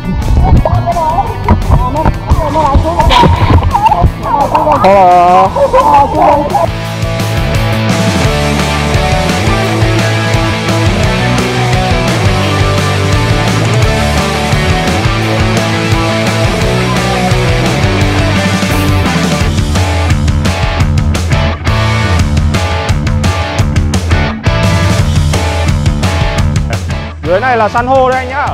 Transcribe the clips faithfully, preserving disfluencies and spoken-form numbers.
Hello. Dưới này là san hô đấy anh nhá.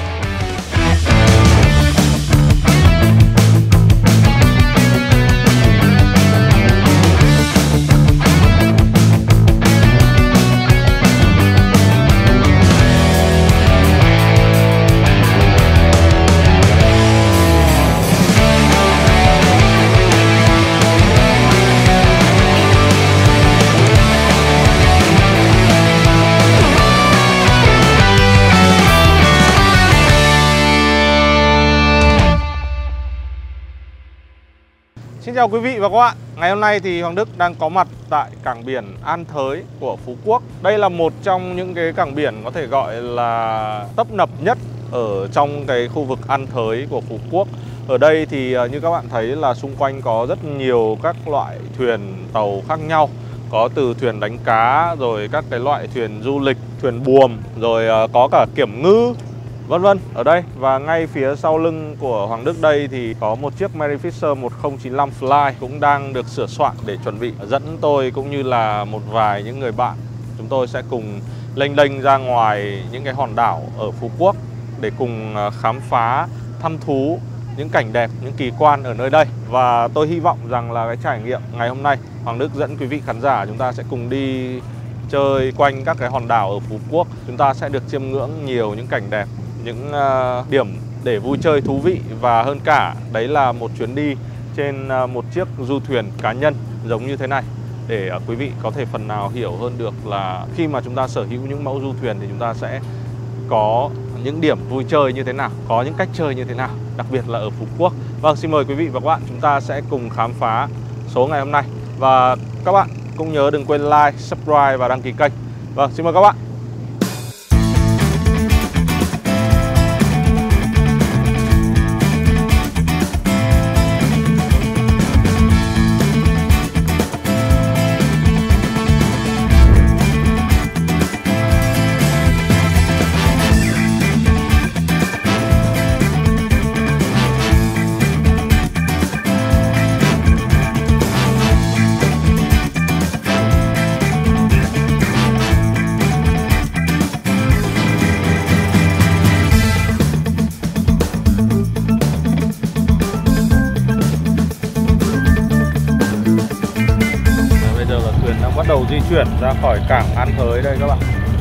Xin chào quý vị và các bạn. Ngày hôm nay thì Hoàng Đức đang có mặt tại cảng biển An Thới của Phú Quốc. Đây là một trong những cái cảng biển có thể gọi là tấp nập nhất ở trong cái khu vực An Thới của Phú Quốc. Ở đây thì như các bạn thấy là xung quanh có rất nhiều các loại thuyền tàu khác nhau. Có từ thuyền đánh cá, rồi các cái loại thuyền du lịch, thuyền buồm, rồi có cả kiểm ngư, vân vân ở đây. Và ngay phía sau lưng của Hoàng Đức đây thì có một chiếc Merry Fisher một không chín lăm Fly cũng đang được sửa soạn để chuẩn bị dẫn tôi cũng như là một vài những người bạn. Chúng tôi sẽ cùng lênh đênh ra ngoài những cái hòn đảo ở Phú Quốc để cùng khám phá, thăm thú những cảnh đẹp, những kỳ quan ở nơi đây. Và tôi hy vọng rằng là cái trải nghiệm ngày hôm nay Hoàng Đức dẫn quý vị khán giả chúng ta sẽ cùng đi chơi quanh các cái hòn đảo ở Phú Quốc. Chúng ta sẽ được chiêm ngưỡng nhiều những cảnh đẹp, những uh, điểm để vui chơi thú vị, và hơn cả đấy là một chuyến đi trên uh, một chiếc du thuyền cá nhân giống như thế này, để uh, quý vị có thể phần nào hiểu hơn được là khi mà chúng ta sở hữu những mẫu du thuyền thì chúng ta sẽ có những điểm vui chơi như thế nào, có những cách chơi như thế nào, đặc biệt là ở Phú Quốc. Vâng, xin mời quý vị và các bạn chúng ta sẽ cùng khám phá số ngày hôm nay. Và các bạn cũng nhớ đừng quên like, subscribe và đăng ký kênh. Vâng, xin mời các bạn. Bắt đầu di chuyển ra khỏi cảng An Thới đây các bạn.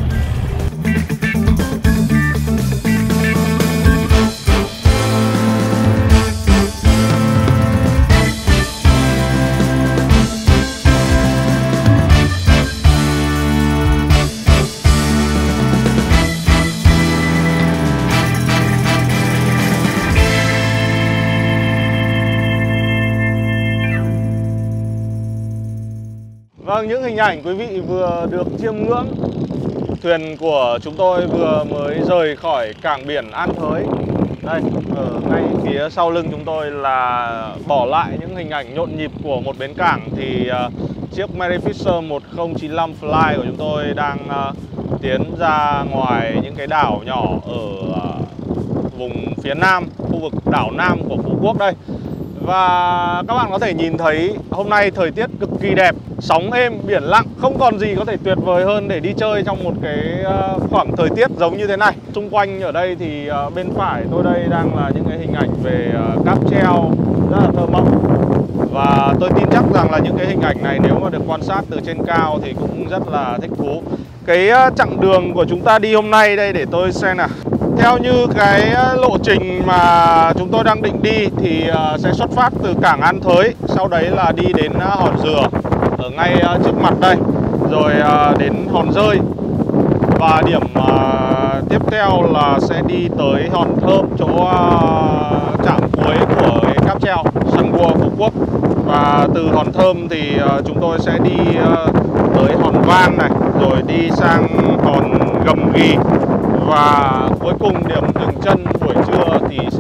Vâng, những hình ảnh quý vị vừa được chiêm ngưỡng, thuyền của chúng tôi vừa mới rời khỏi cảng biển An Thới. Đây, ở ngay phía sau lưng chúng tôi là bỏ lại những hình ảnh nhộn nhịp của một bến cảng. Thì uh, chiếc Merry Fisher một không chín lăm Fly của chúng tôi đang uh, tiến ra ngoài những cái đảo nhỏ ở uh, vùng phía nam, khu vực đảo Nam của Phú Quốc đây. Và các bạn có thể nhìn thấy hôm nay thời tiết cực kỳ đẹp, sóng êm, biển lặng, không còn gì có thể tuyệt vời hơn để đi chơi trong một cái khoảng thời tiết giống như thế này. Xung quanh ở đây thì bên phải tôi đây đang là những cái hình ảnh về cáp treo rất là thơ mộng. Và tôi tin chắc rằng là những cái hình ảnh này nếu mà được quan sát từ trên cao thì cũng rất là thích thú. Cái chặng đường của chúng ta đi hôm nay đây để tôi xem nào. Theo như cái lộ trình mà chúng tôi đang định đi thì sẽ xuất phát từ cảng An Thới, sau đấy là đi đến Hòn Dừa ở ngay trước mặt đây, rồi đến Hòn Rơi, và điểm tiếp theo là sẽ đi tới Hòn Thơm, chỗ trạm cuối của cái cáp treo Sun World Phú Quốc. Và từ Hòn Thơm thì chúng tôi sẽ đi tới Hòn Vang này, rồi đi sang Hòn Gầm Ghì, và cuối cùng điểm dừng chân buổi trưa thì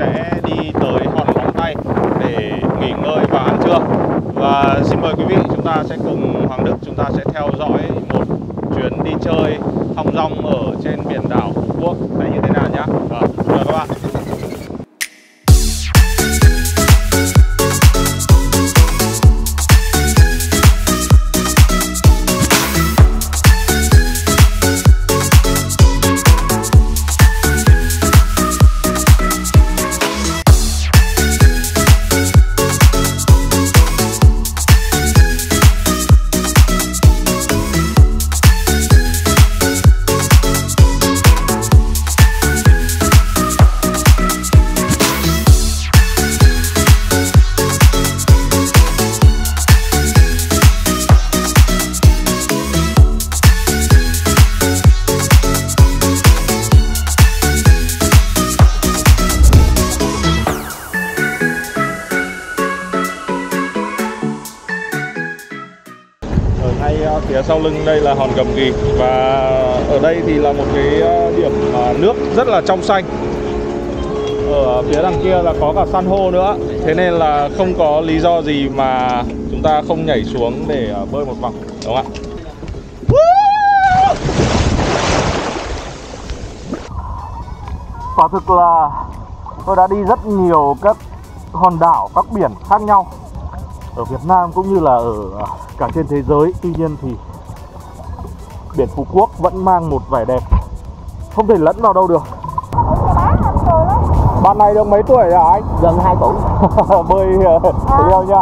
Phía sau lưng đây là hòn Gầm Ghì. Và ở đây thì là một cái điểm nước rất là trong xanh. Ở phía đằng kia là có cả san hô nữa. Thế nên là không có lý do gì mà chúng ta không nhảy xuống để bơi một vòng, đúng không ạ? Quả thực là tôi đã đi rất nhiều các hòn đảo, các biển khác nhau ở Việt Nam cũng như là ở cả trên thế giới. Tuy nhiên thì biển Phú Quốc vẫn mang một vẻ đẹp không thể lẫn vào đâu được. Bạn này được mấy tuổi rồi anh? Gần hai tuổi. Bơi liều nha.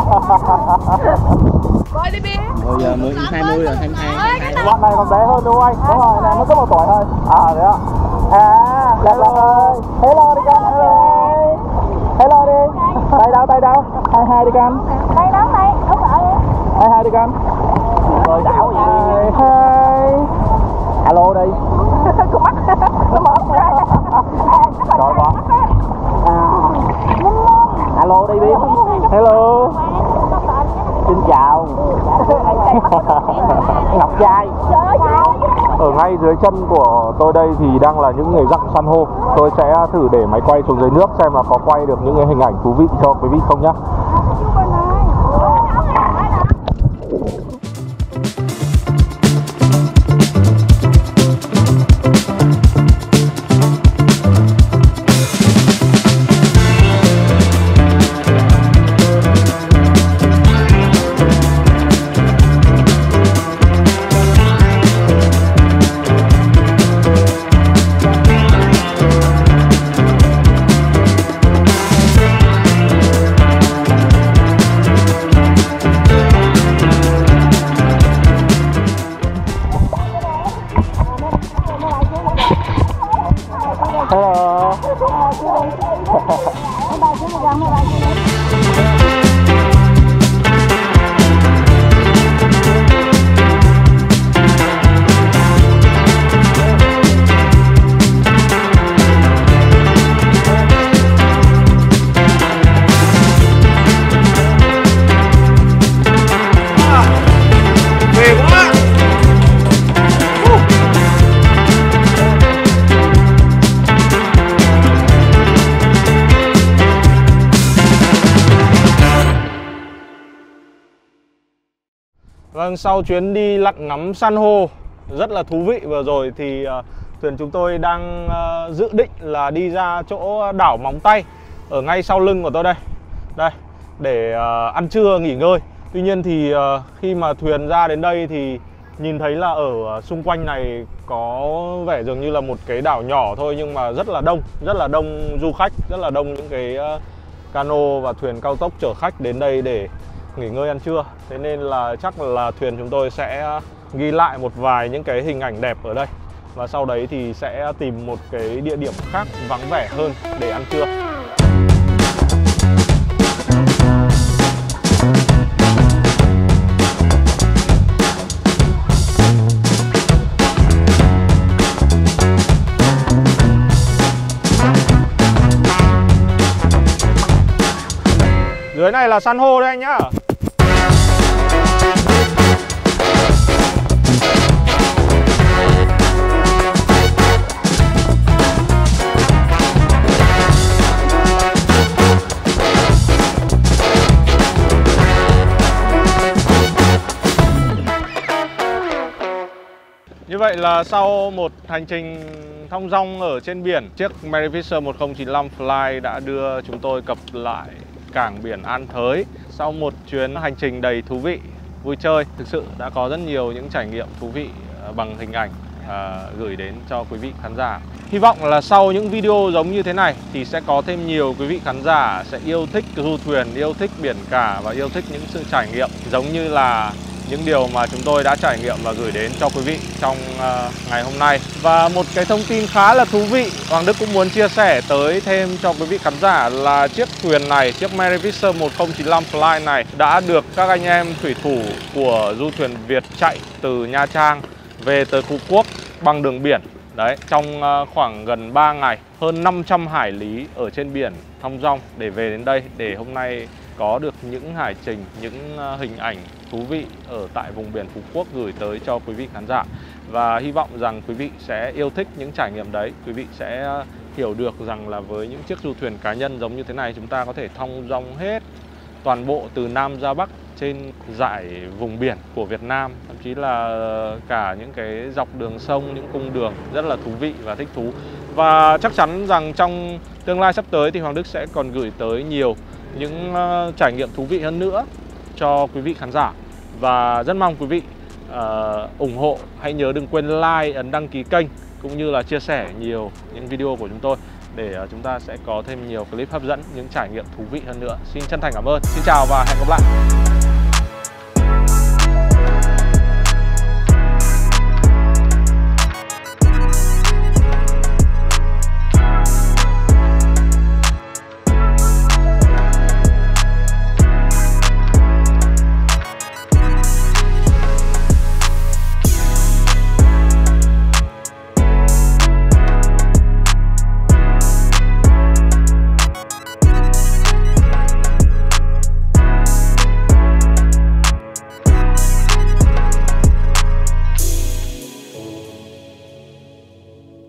Bơi đi Biên. Bây giờ mới hai mươi rồi, hai mươi hai. Bạn này còn bé hơn đúng không anh? Đúng rồi, này mới có một tuổi thôi. À đấy ạ. À, Lạc Lạc ơi. Hello đi con. Hello. Hello đi. Tay đâu, tay đâu? Hai hai đi con. Đây đó đây, đúng rồi. Hai hai đi con. Bơi đảo Hai hai. Alo đi. Con mắt nó mở ra. Rồi con. Alo đi Biên. Hello. Xin chào. Ngọc trai. Ở ngay dưới chân của tôi đây thì đang là những người dặn san hô. Tôi sẽ thử để máy quay xuống dưới nước xem là có quay được những cái hình ảnh thú vị cho quý vị không nhá. Vâng, sau chuyến đi lặn ngắm san hô rất là thú vị vừa rồi thì uh, thuyền chúng tôi đang uh, dự định là đi ra chỗ đảo Móng Tay ở ngay sau lưng của tôi đây. Đây, để uh, ăn trưa nghỉ ngơi. Tuy nhiên thì uh, khi mà thuyền ra đến đây thì nhìn thấy là ở xung quanh này có vẻ dường như là một cái đảo nhỏ thôi, nhưng mà rất là đông, rất là đông du khách, rất là đông những cái uh, cano và thuyền cao tốc chở khách đến đây để nghỉ ngơi ăn trưa. Thế nên là chắc là thuyền chúng tôi sẽ ghi lại một vài những cái hình ảnh đẹp ở đây, và sau đấy thì sẽ tìm một cái địa điểm khác vắng vẻ hơn để ăn trưa. Dưới này là san hô đấy anh nhá. Như vậy là sau một hành trình thong dong ở trên biển, chiếc Mary Fisher một không chín lăm Fly đã đưa chúng tôi cập lại cảng biển An Thới. Sau một chuyến hành trình đầy thú vị, vui chơi, thực sự đã có rất nhiều những trải nghiệm thú vị bằng hình ảnh à, gửi đến cho quý vị khán giả. Hy vọng là sau những video giống như thế này thì sẽ có thêm nhiều quý vị khán giả sẽ yêu thích du thuyền, yêu thích biển cả và yêu thích những sự trải nghiệm giống như là những điều mà chúng tôi đã trải nghiệm và gửi đến cho quý vị trong uh, ngày hôm nay. Và một cái thông tin khá là thú vị Hoàng Đức cũng muốn chia sẻ tới thêm cho quý vị khán giả là chiếc thuyền này, chiếc Mary Fisher một không chín lăm Fly này đã được các anh em thủy thủ của du thuyền Việt chạy từ Nha Trang về tới Phú Quốc bằng đường biển. Đấy, trong uh, khoảng gần ba ngày, hơn năm trăm hải lý ở trên biển thong dong để về đến đây, để hôm nay có được những hải trình, những uh, hình ảnh thú vị ở tại vùng biển Phú Quốc gửi tới cho quý vị khán giả. Và hy vọng rằng quý vị sẽ yêu thích những trải nghiệm đấy. Quý vị sẽ hiểu được rằng là với những chiếc du thuyền cá nhân giống như thế này, chúng ta có thể thong dong hết toàn bộ từ Nam ra Bắc trên dải vùng biển của Việt Nam, thậm chí là cả những cái dọc đường sông, những cung đường rất là thú vị và thích thú. Và chắc chắn rằng trong tương lai sắp tới thì Hoàng Đức sẽ còn gửi tới nhiều những uh, trải nghiệm thú vị hơn nữa cho quý vị khán giả. Và rất mong quý vị uh, ủng hộ, hãy nhớ đừng quên like, ấn đăng ký kênh cũng như là chia sẻ nhiều những video của chúng tôi để uh, chúng ta sẽ có thêm nhiều clip hấp dẫn, những trải nghiệm thú vị hơn nữa. Xin chân thành cảm ơn. Xin chào và hẹn gặp lại.